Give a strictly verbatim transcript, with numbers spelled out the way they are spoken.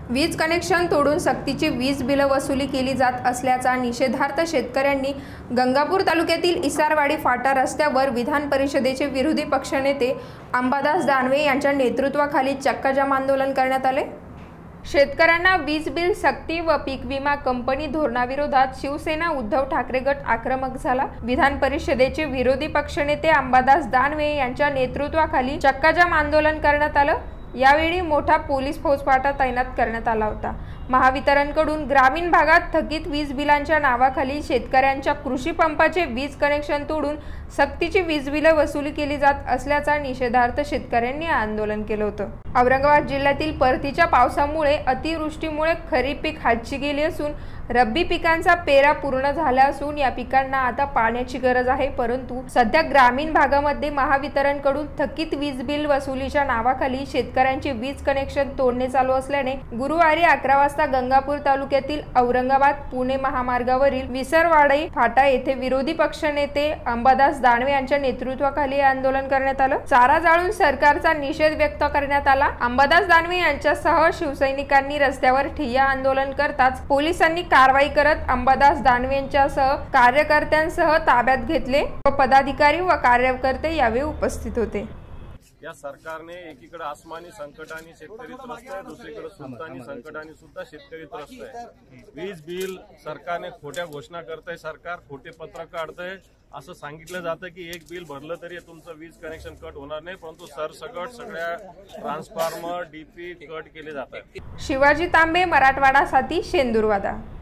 वीज कनेक्शन तोडून सक्तीची वीज बिलं वसुली केली जात असल्याचा निषेधार्थ शेतकऱ्यांनी गंगापूर तालुक्यातील इसारवाडी फाटा रस्त्यावर विधान परिषदेचे विरोधी पक्षनेते अंबादास दानवे यांच्या नेतृत्वाखाली चक्काजाम आंदोलन करण्यात आले। शेतकऱ्यांना वीज बिल सक्ती व पीक विमा कंपनी धोरणाविरोधात शिवसेना उद्धव ठाकरे गट आक्रमक झाला। विधान परिषदेचे विरोधी पक्षनेते अंबादास दानवे यांच्या नेतृत्वाखाली चक्काजाम आंदोलन करण्यात आलं। यावेळी मोठा पोलीस फौजफाटा तैनात करण्यात आला होता। महावितरणकडून ग्रामीण भागात थकीत वीज बिलांच्या नावाखाली शेतकऱ्यांच्या कृषी पंपाचे वीज कनेक्शन तोडून सक्तीची वीज बिलं वसुली केली जात असल्याचा निषेधार्थ शेतकऱ्यांनी आंदोलन केलं होतं। औरंगाबाद जिल्ह्यातील परतीच्या पावसामुळे अतिवृष्टीमुळे खरीप पीक हातची गेली असून रब्बी पिकांचा पेरा पूर्ण झाला असून या पिकांना आता पाण्याची गरज आहे, परंतु सध्या ग्रामीण भागामध्ये महावितरणकडून थकीत वीज बिल वसुलीच्या नावाखाली शेतकऱ्यांचे वीज कनेक्शन तोडणे चालू असल्याने गुरुवारी अकरा वाजता गंगापूर तालुक्यातील औरंगाबाद पुणे महामार्गावरील विसरवाडी फाटा येथे विरोधी पक्षनेते अंबादास दानवे यांच्या नेतृत्वाखाली आंदोलन करण्यात आलं। चारा जाळून सरकारचा निषेध व्यक्त करण्यात आला। अंबादास दानवे यांच्यासह शिवसैनिकांनी रस्त्यावर ठिय्या आंदोलन करताच पोलिसांनी कारवाई करत अंबादास दानवे यांच्यासह कार्यकर्त्यांसह ताब्यात घेतले व पदाधिकारी व कार्यकर्ते यावेळी उपस्थित होते। या सरकारने एकीकडे आसमानी संकटाने शेतकरी त्रस्त आहे, दुसरीकडे सुलतानी संकटाने सुद्धा शेतकरी त्रस्त आहे। वीज बिल सरकारने खोट्या घोषणा करतंय, सरकार खोटे पत्र काढतंय। असं सांगितलं जातं की एक बिल भरलं तरी तुमचं वीज कनेक्शन कट होणार नाही, परंतु सरसकट सगळ्या ट्रान्सफॉर्मर डीपी कट केले जातात। शिवाजी तांबे, मराठवाडा साठी शेंदूरवादा।